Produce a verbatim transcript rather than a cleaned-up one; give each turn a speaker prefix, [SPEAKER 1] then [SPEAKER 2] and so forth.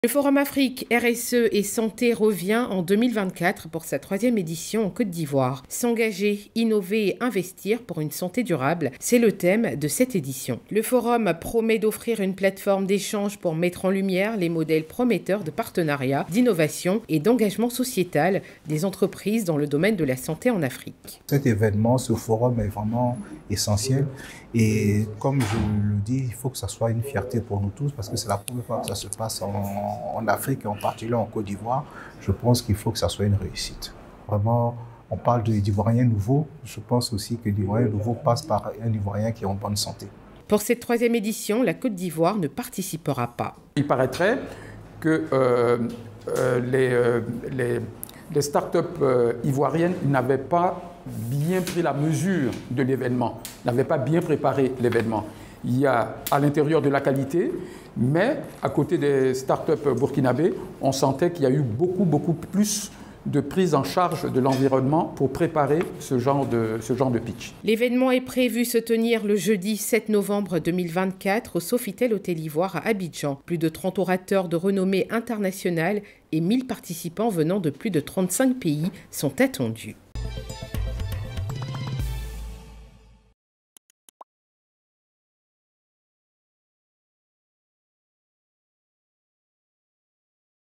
[SPEAKER 1] Le Forum Afrique, R S E et Santé revient en deux mille vingt-quatre pour sa troisième édition en Côte d'Ivoire. S'engager, innover et investir pour une santé durable, c'est le thème de cette édition. Le Forum promet d'offrir une plateforme d'échange pour mettre en lumière les modèles prometteurs de partenariat, d'innovation et d'engagement sociétal des entreprises dans le domaine de la santé en Afrique.
[SPEAKER 2] Cet événement, ce forum est vraiment essentiel et comme je le dis, il faut que ça soit une fierté pour nous tous parce que c'est la première fois que ça se passe en en Afrique et en particulier en Côte d'Ivoire. Je pense qu'il faut que ça soit une réussite. Vraiment, on parle d'Ivoiriens nouveaux. Je pense aussi que l'Ivoirien nouveau passe par un Ivoirien qui est en bonne santé.
[SPEAKER 1] Pour cette troisième édition, la Côte d'Ivoire ne participera pas.
[SPEAKER 3] Il paraîtrait que euh, euh, les, euh, les, les start-up euh, ivoiriennes n'avaient pas bien pris la mesure de l'événement, n'avaient pas bien préparé l'événement. Il y a à l'intérieur de la qualité, mais à côté des start-up burkinabés, on sentait qu'il y a eu beaucoup, beaucoup plus de prise en charge de l'environnement pour préparer ce genre de, ce genre de pitch.
[SPEAKER 1] L'événement est prévu se tenir le jeudi sept novembre deux mille vingt-quatre au Sofitel Hôtel Ivoire à Abidjan. Plus de trente orateurs de renommée internationale et mille participants venant de plus de trente-cinq pays sont attendus.